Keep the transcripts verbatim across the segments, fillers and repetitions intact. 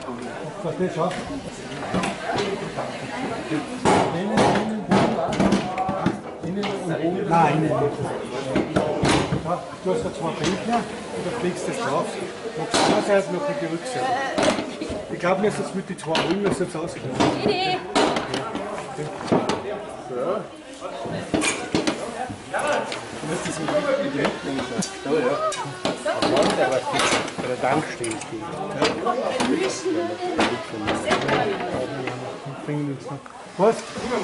Was das schon? Nein, innen nicht. Du hast da zwei Bänkler und da fliegst du das drauf. Noch die Vorseite, noch die Rückseite. Ich glaube, wir müssen jetzt mit den zwei Rollen jetzt ausgehen. Idee! So. Du musst das so richtig lenken. So, ja. Bei der Tankstelle steht. Was?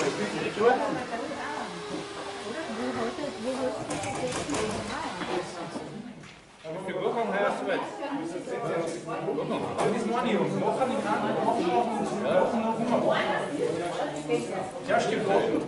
Ja, stimmt.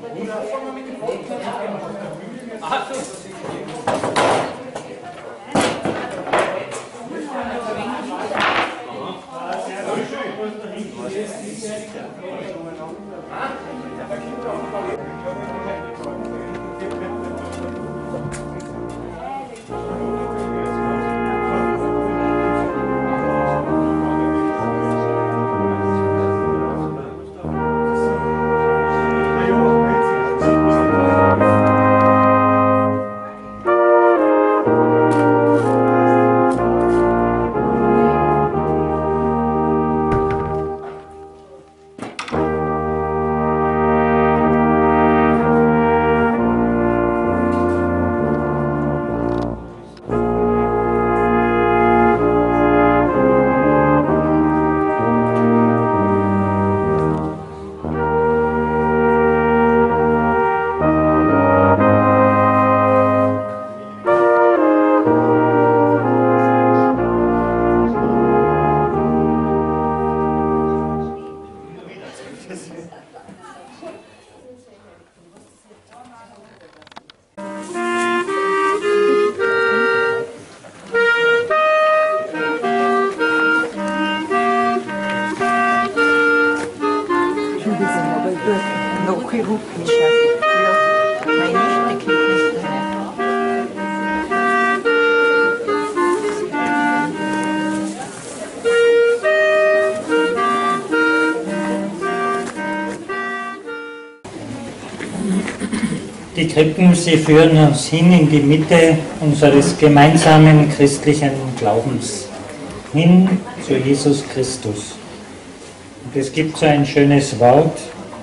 Die Krippen, sie führen uns hin in die Mitte unseres gemeinsamen christlichen Glaubens, hin zu Jesus Christus. Und es gibt so ein schönes Wort: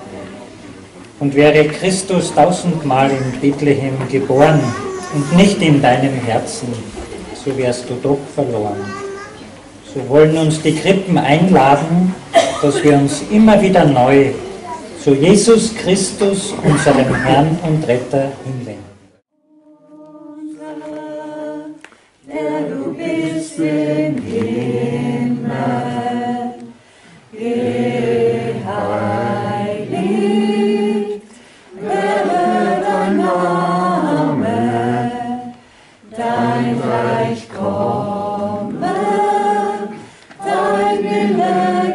Und wäre Christus tausendmal in Bethlehem geboren und nicht in deinem Herzen, so wärst du doch verloren. So wollen uns die Krippen einladen, dass wir uns immer wieder neu zu Jesus Christus, unserem Herrn und Retter, hinwenden. Der du bist im Himmel, geheiligt werde dein Name, dein Reich komme, dein Wille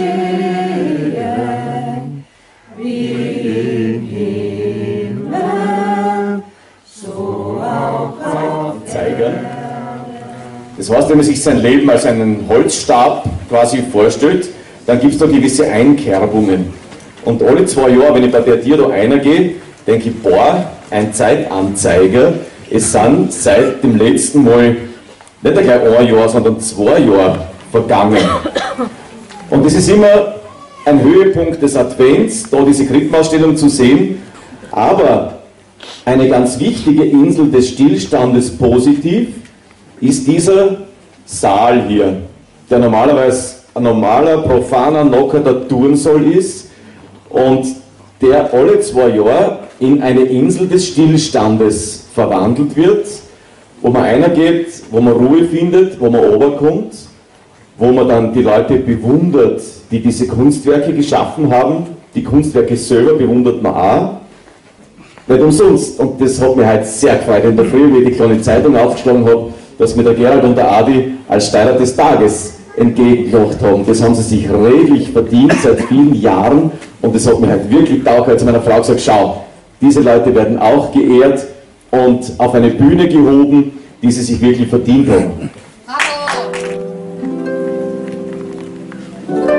geschehe, wie im Himmel, so auch auf Erden. Das heißt, wenn man sich sein Leben als einen Holzstab quasi vorstellt, dann gibt es da gewisse Einkerbungen. Und alle zwei Jahre, wenn ich bei der Tier da reingehe, denke ich, boah, ein Zeitanzeiger. Es sind seit dem letzten Mal nicht gleich ein Jahr, sondern zwei Jahre vergangen. Und das ist immer ein Höhepunkt des Advents, da diese Krippenausstellung zu sehen. Aber eine ganz wichtige Insel des Stillstandes positiv ist dieser Saal hier, der normalerweise ein normaler, profaner, nockerter Turnsaal ist und der alle zwei Jahre in eine Insel des Stillstandes verwandelt wird, wo man reingeht, wo man Ruhe findet, wo man runterkommt, wo man dann die Leute bewundert, die diese Kunstwerke geschaffen haben. Die Kunstwerke selber bewundert man auch. Nicht umsonst. Und das hat mich heute sehr gefreut in der Früh, wie ich die kleine Zeitung aufgeschlagen habe, dass mir der Gerald und der Adi als Steirer des Tages entgegengelacht haben. Das haben sie sich redlich verdient seit vielen Jahren und das hat mir halt wirklich taugt. Ich habe zu meiner Frau gesagt, schau, diese Leute werden auch geehrt und auf eine Bühne gehoben, die sie sich wirklich verdient haben. Bravo!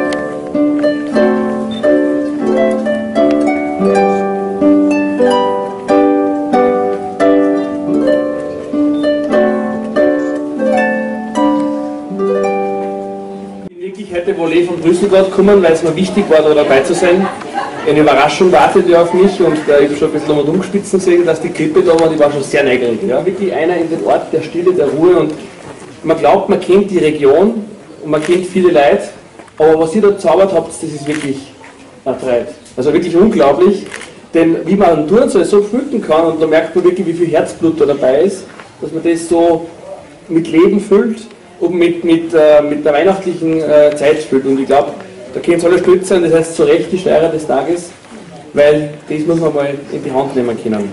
Volley von Brüssel gerade gekommen, weil es mir wichtig war, da dabei zu sein. Eine Überraschung wartet ja auf mich und äh, ich habe schon ein bisschen rumgespitzen gesehen, dass die Klippe da war, die war schon sehr neugierig. Ja? Wirklich einer in den Ort der Stille, der Ruhe und man glaubt, man kennt die Region und man kennt viele Leute, aber was ihr da zaubert habt, das ist wirklich erfreut. Also wirklich unglaublich, denn wie man einen Turnsaal so pflücken kann und da merkt man wirklich, wie viel Herzblut da dabei ist, dass man das so mit Leben füllt und mit, mit, äh, mit der weihnachtlichen äh, Zeit füllt. Und ich glaube, da können Sie alle stolz sein, das heißt zu Recht die Steirer des Tages, weil das muss man mal in die Hand nehmen können.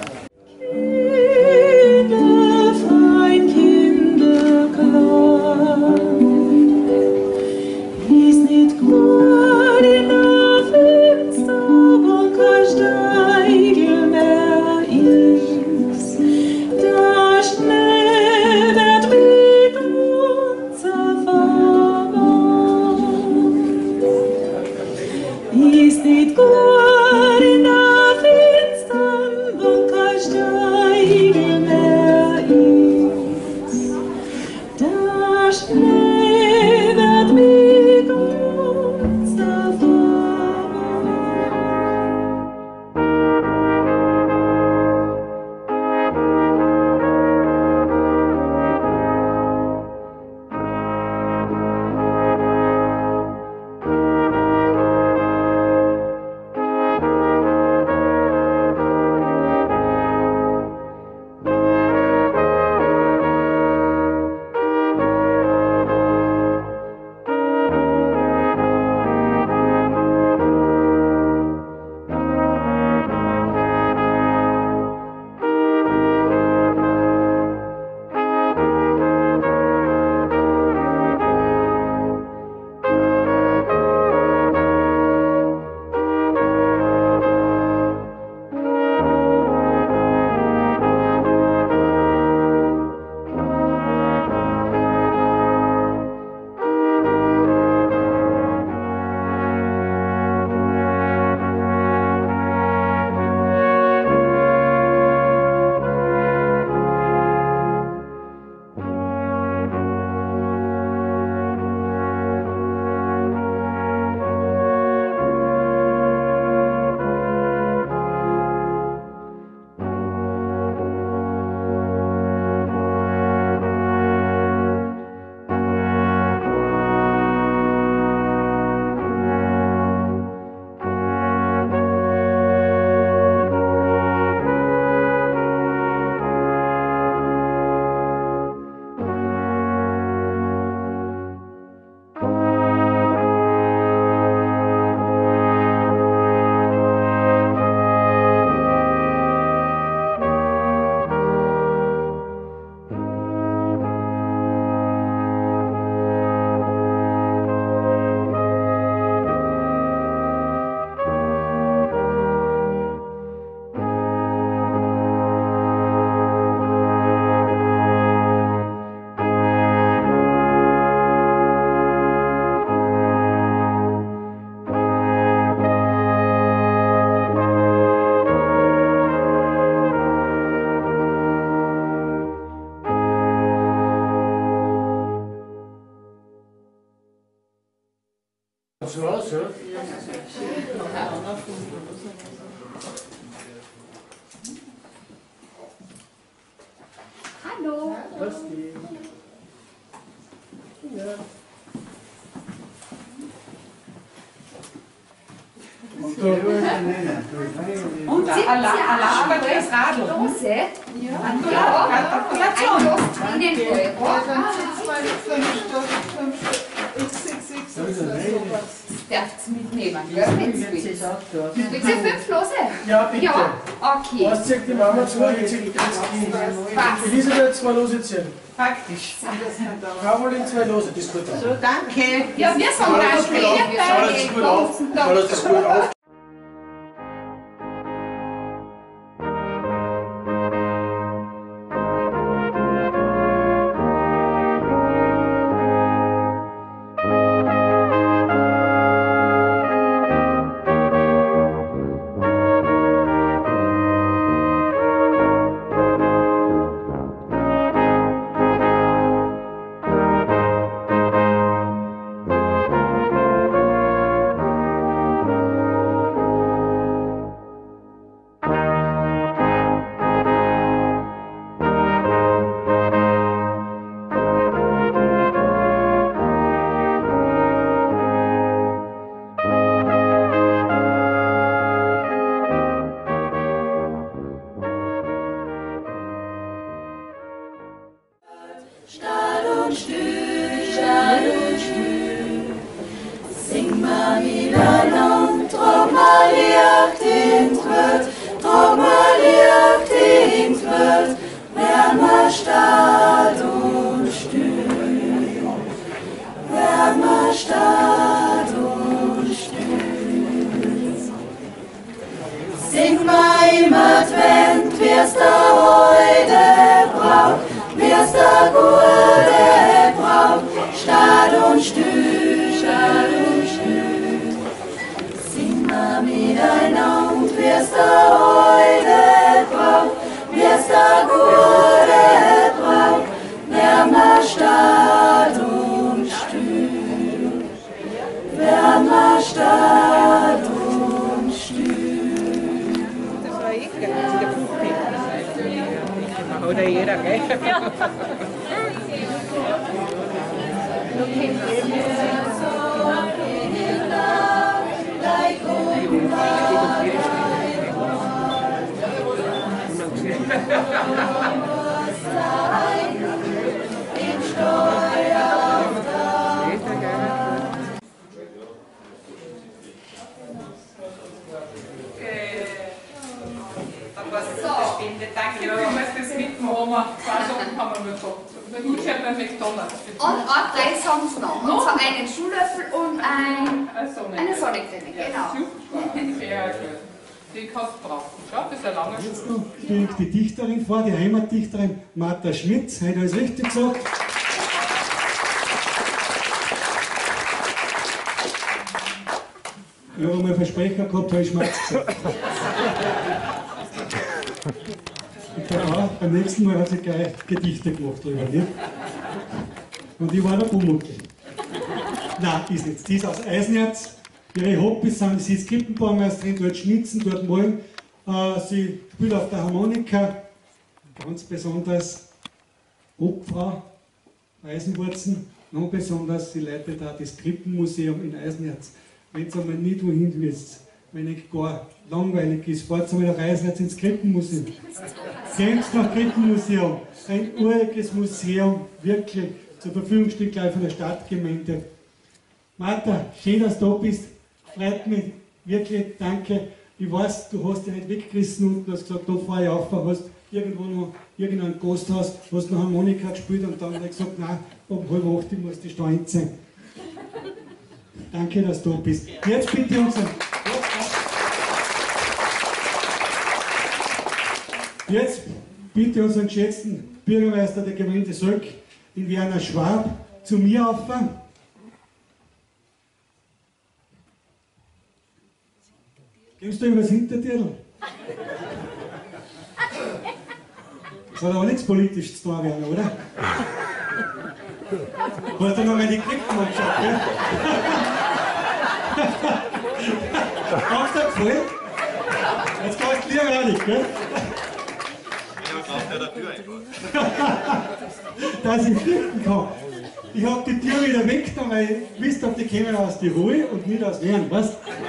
Zu Hause, ja? Hallo. Was die? Ja. Und da Und Sie Allah, Allah, aber da ist Radl. Lose? Ja. Ja. Ein Luftlinien Euro. Darfst du mitnehmen, gell? Willst du fünf Lose? Ja, bitte. Ja, okay. Was zieht die Mama zu? Ich ziehe das Kind. Elisabeth zwei Lose ziehen. Praktisch. Caroline zwei Lose, das ist gut. So, danke. Ja, wir sind ganz Schau das gut auf. Schau das gut auf. und Stühl, Stall und Stühl. Sing mal miteinander, trag mal Licht in die Welt, trag mal Licht in die Welt, wär mal Stall und Stühl, wär mal Stall und Stühl. Sing mal im Advent, wie's da heute braucht, wie's da gute braucht, Stall und Stühl, Stall und Stühl. Sing mal miteinander, wie's da heute braucht, wie's da gute braucht, wär mal Stall und Stühl, wär mal Stall und Stühl. Das war ich, der Puppe. Oder jeder, gell? Danke vielmals fürs Mitmachen. Zwei Sachen haben wir noch gehabt. Der Gutschein beim McDonalds. Und auch drei Songs noch. Und zwar einen Schuhlöffel und ein, Eine Sonne. eine Sonnencreme, genau. Super, sehr gut. Die kannst du brauchen. Schau, das ist ein langer Jetzt Schuh. noch stelle ich die Dichterin vor, die Heimatdichterin Martha Schmitz. Hat alles richtig gesagt? Ich habe einmal einen Versprecher gehabt, habe ich Schmerz gesagt. Und der auch, beim nächsten Mal hat sie gleich Gedichte gemacht drüber, nicht? Und ich war der Bumuckel. Nein, ist nicht. Die ist aus Eisenerz. Ihre Hobbys sind, sie ist Krippenbaumeisterin, dort schnitzen, dort malen. Äh, sie spielt auf der Harmonika, ganz besonders Obfrau, Eisenwurzen. Noch besonders, sie leitet auch das Krippenmuseum in Eisenerz. Wenn ihr einmal nicht wohin wisst, wenn es gar langweilig ist, fahrt einmal nach Eisenerz ins Krippenmuseum. Geht nach Krippenmuseum, ein uriges Museum, wirklich zur Verfügung steht gleich von der Stadtgemeinde. Martha, schön, dass du da bist. Freut mich wirklich, danke. Ich weiß, du hast dich nicht weggerissen und du hast gesagt, da fahre ich auf, hast irgendwo noch irgendein Gasthaus, hast noch Harmonika gespielt und dann habe ich gesagt, nein, um halb acht muss die Stein sein. Danke, dass du da bist. Jetzt bitte unseren, jetzt bitte unseren geschätzten Bürgermeister der Gemeinde Söck, den Werner Schwab, zu mir auffahren. Gibst du ihm was Hintertierl? Das hat aber nichts Politisches zu tun, Werner, oder? Hast du noch mal die Krippen angeschaut, gell? Hast du das gefallen? Jetzt kannst du lieber auch nicht, gell? Dass ich fliegen kann. Ich habe die Tür wieder weggenommen, weil ich wusste, die kommen aus Tirol und nicht aus Wien, weißt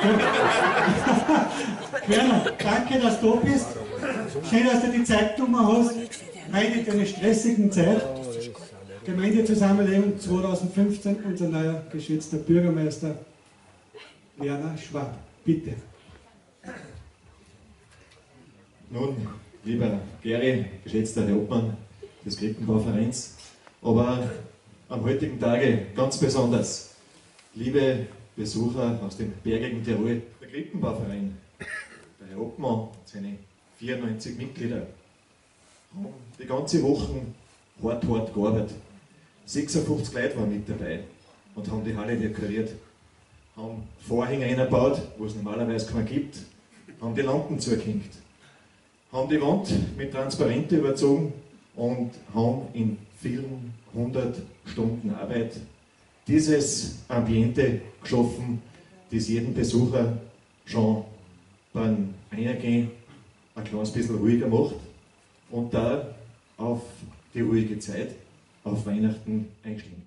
du? Werner, danke, dass du da bist. Schön, dass du die Zeit genommen hast. Heute in einer stressigen Zeit. Gemeindezusammenlegung zweitausendfünfzehn, unser neuer geschätzter Bürgermeister Werner Schwab. Bitte. Nun, lieber Geri, geschätzter Herr Obmann des Krippenbauvereins, aber am heutigen Tage ganz besonders, liebe Besucher aus dem bergigen Tirol, der Krippenbauverein, der Herr Obmann und seine vierundneunzig Mitglieder haben die ganze Woche hart, hart gearbeitet. sechsundfünfzig Leute waren mit dabei und haben die Halle dekoriert, haben Vorhänge eingebaut, wo es normalerweise keinen gibt, haben die Lampen zugehängt, haben die Wand mit Transparente überzogen und haben in vielen hundert Stunden Arbeit dieses Ambiente geschaffen, das jeden Besucher schon beim Eingehen ein kleines bisschen ruhiger macht und da auf die ruhige Zeit, auf Weihnachten einstimmt.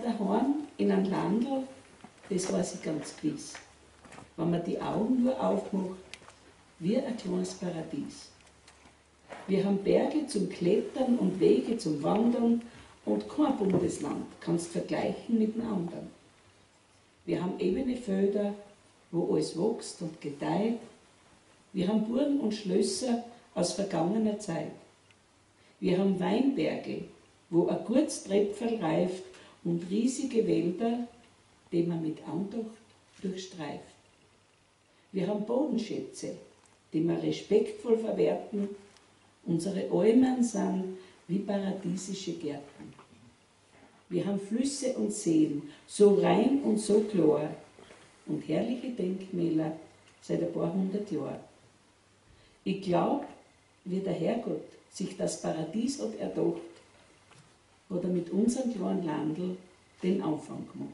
daheim in einem Landl, das weiß ich ganz gewiss. Wenn man die Augen nur aufmacht, wie ein kleines Paradies. Wir haben Berge zum Klettern und Wege zum Wandern und kein Bundesland kannst vergleichen mit dem anderen. Wir haben ebene Felder, wo alles wächst und gedeiht. Wir haben Burgen und Schlösser aus vergangener Zeit. Wir haben Weinberge, wo ein gutes Trepferl reift und riesige Wälder, die man mit Andacht durchstreift. Wir haben Bodenschätze, die wir respektvoll verwerten. Unsere Almen sind wie paradiesische Gärten. Wir haben Flüsse und Seen, so rein und so klar und herrliche Denkmäler seit ein paar hundert Jahren. Ich glaube, wie der Herrgott sich das Paradies hat erdacht, hat er mit unserem kleinen Landl den Anfang gemacht.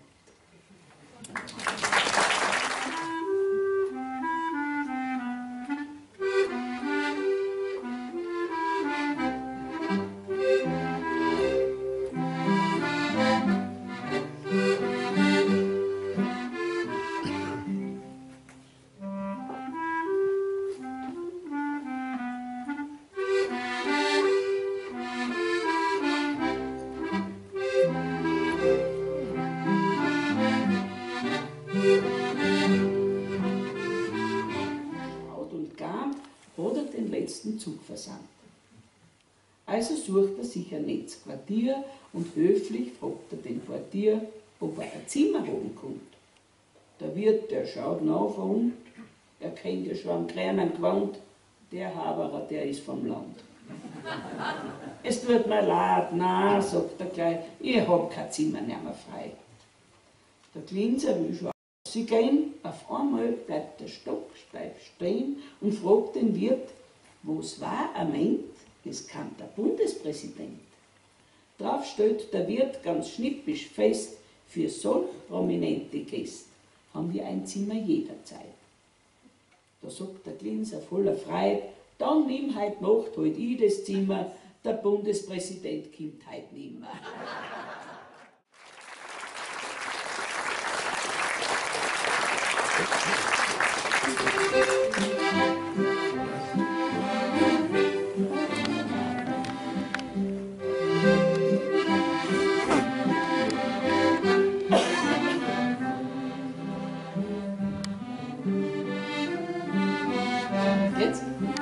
Zug versandt. Also sucht er sich ein nettes Quartier und höflich fragt er den Portier, ob er ein Zimmer haben kommt. Der Wirt, der schaut nach und er kennt ja schon am kleinen Gewand, der Haberer, der ist vom Land. Es tut mir leid, nein, sagt er gleich, ich hab kein Zimmer mehr frei. Der Glinser will schon rausgehen, auf einmal bleibt der stocksteif stehen und fragt den Wirt, wo's war, er meint, es kann der Bundespräsident. Drauf stellt der Wirt ganz schnippisch fest, für solch prominente Gäste haben wir ein Zimmer jederzeit. Da sagt der Glinser voller Freude, dann nimm heut Nacht halt ich das Zimmer, der Bundespräsident kommt heut nimmer. Jetzt?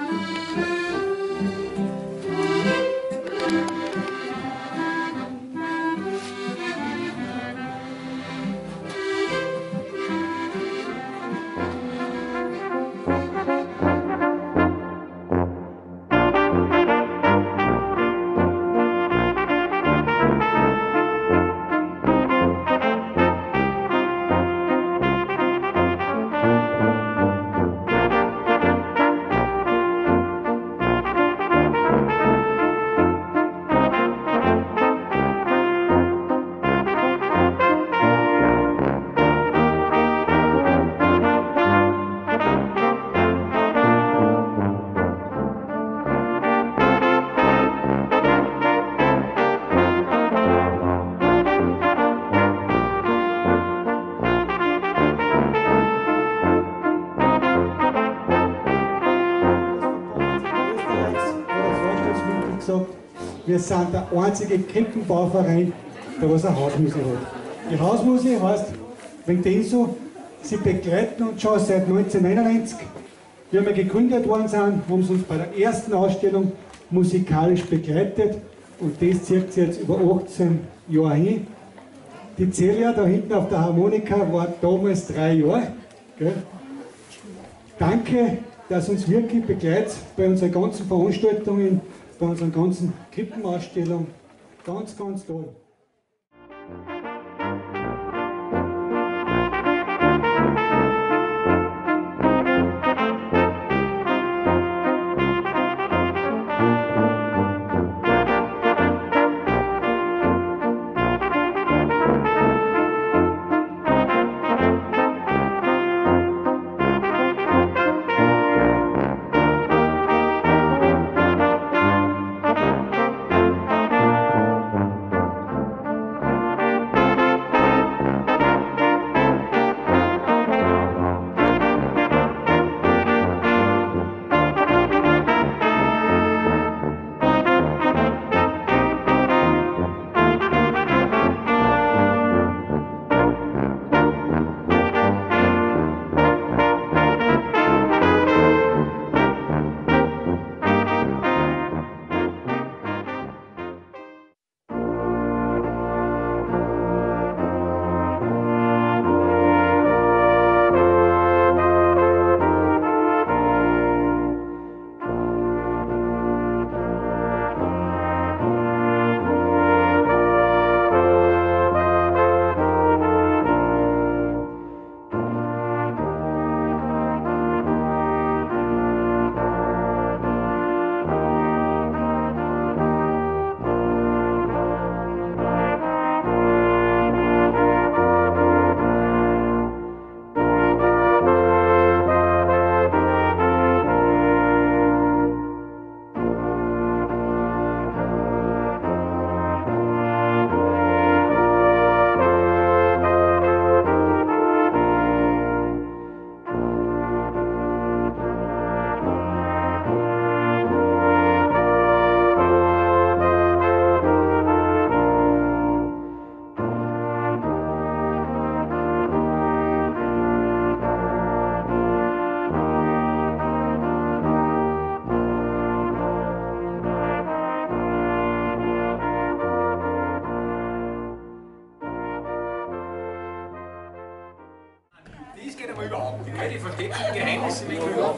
Wir sind der einzige Krippenbauverein, der was eine Hausmusik hat. Die Hausmusik heißt, wegen dem so, sie begleiten uns schon seit neunzehnhundertneunundneunzig. Wie wir gegründet worden sind, haben sie uns bei der ersten Ausstellung musikalisch begleitet und das zieht sich jetzt über achtzehn Jahre hin. Die Celia da hinten auf der Harmonika war damals drei Jahre. Gell? Danke, dass uns wirklich begleitet bei unseren ganzen Veranstaltungen, bei unseren ganzen Krippenausstellungen. Ganz, ganz toll. aber überhaupt nicht. Ich verstehe die Geheimnisse nicht überhaupt.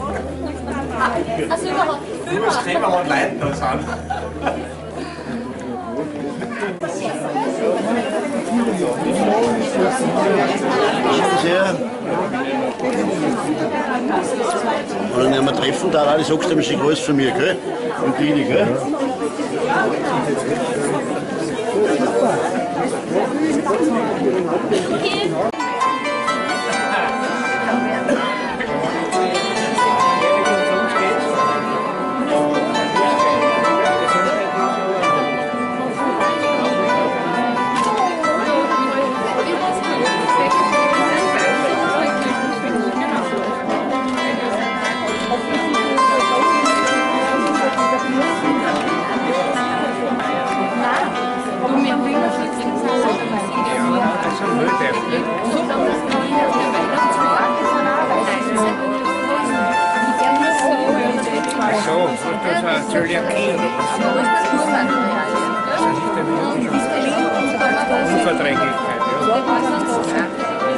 Also überhaupt nicht. Du musst selber mal Leuten da sein. Und wenn wir treffen, da alle sagst du ihm schon groß von mir, gell? Und die, gell? Unverträglichkeit, ja.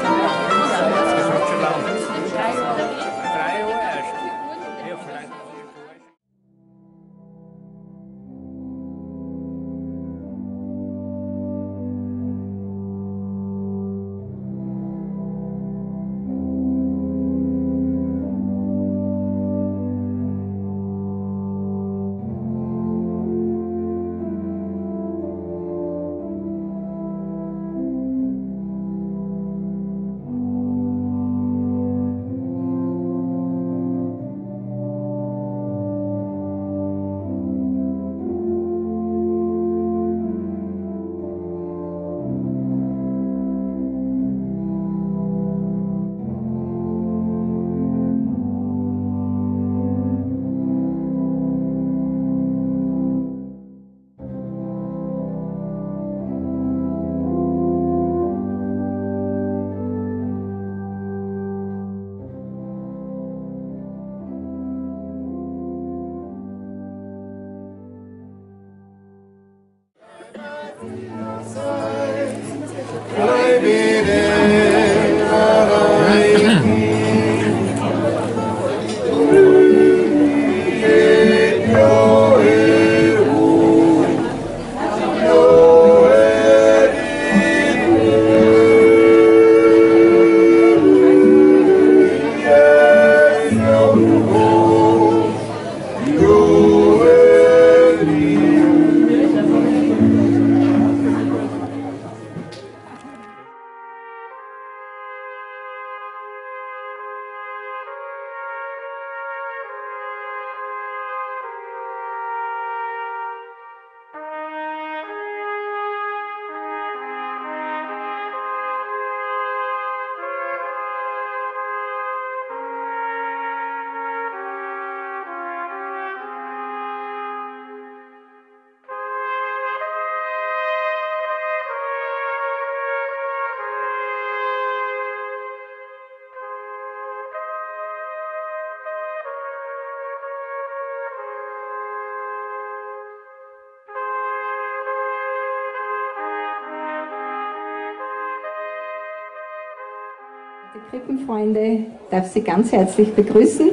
Die Krippenfreunde darf Sie ganz herzlich begrüßen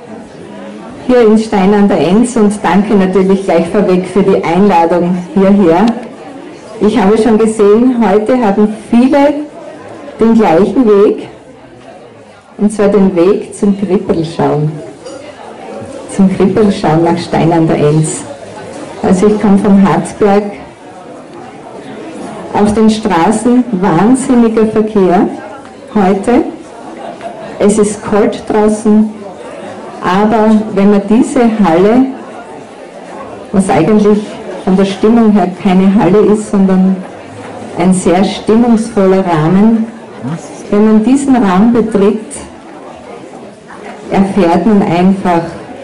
hier in Stein an der Enz und danke natürlich gleich vorweg für die Einladung hierher. Ich habe schon gesehen, heute haben viele den gleichen Weg, und zwar den Weg zum Krippelschauen. Zum Krippelschauen nach Stein an der Enz. Also ich komme vom Harzberg. Auf den Straßen wahnsinniger Verkehr heute. Es ist kalt draußen, aber wenn man diese Halle, was eigentlich von der Stimmung her keine Halle ist, sondern ein sehr stimmungsvoller Rahmen, wenn man diesen Raum betritt, erfährt man einfach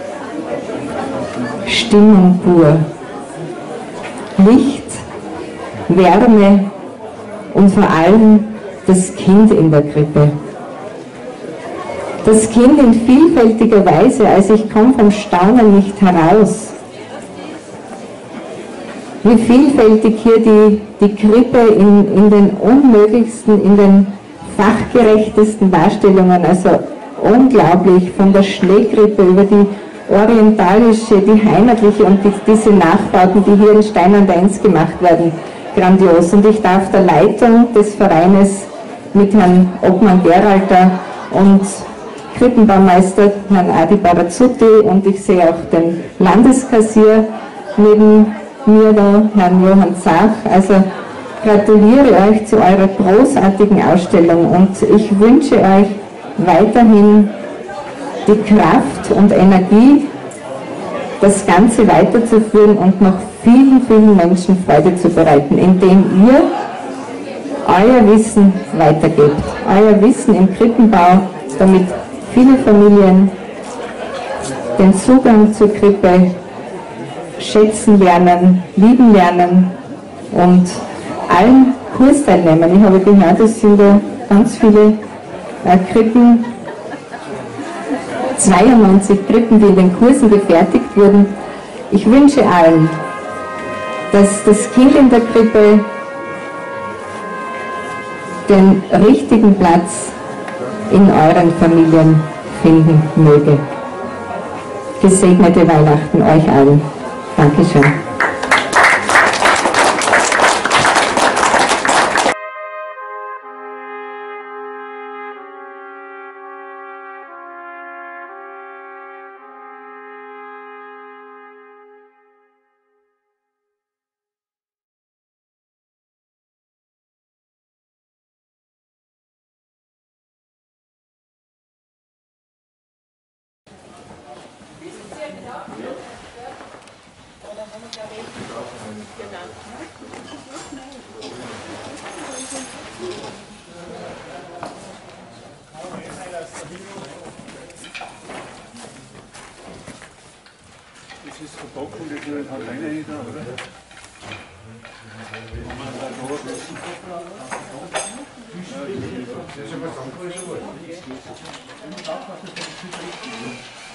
Stimmung pur. Licht, Wärme und vor allem das Kind in der Krippe. Das Kind in vielfältiger Weise, also ich komme vom Staunen nicht heraus. Wie vielfältig hier die, die Krippe in, in den unmöglichsten, in den fachgerechtesten Darstellungen, also unglaublich, von der Schneekrippe über die orientalische, die heimatliche und die, diese Nachbauten, die hier in Stein an der Enz gemacht werden, grandios. Und ich darf der Leitung des Vereines mit Herrn Obmann Geralter und Krippenbaumeister Herrn Adi Barazzutti und ich sehe auch den Landeskassier neben mir da, Herrn Johann Zach. Also gratuliere euch zu eurer großartigen Ausstellung und ich wünsche euch weiterhin die Kraft und Energie, das Ganze weiterzuführen und noch vielen, vielen Menschen Freude zu bereiten, indem ihr euer Wissen weitergebt, euer Wissen im Krippenbau, damit viele Familien den Zugang zur Krippe schätzen lernen, lieben lernen und allen Kursteilnehmern, ich habe gehört, es sind da ganz viele äh, Krippen, zweiundneunzig Krippen, die in den Kursen gefertigt wurden. Ich wünsche allen, dass das Kind in der Krippe den richtigen Platz in euren Familien finden möge. Gesegnete Weihnachten euch allen. Dankeschön. Das ist verpacken, das wird halt rein hier, oder? Das ist aber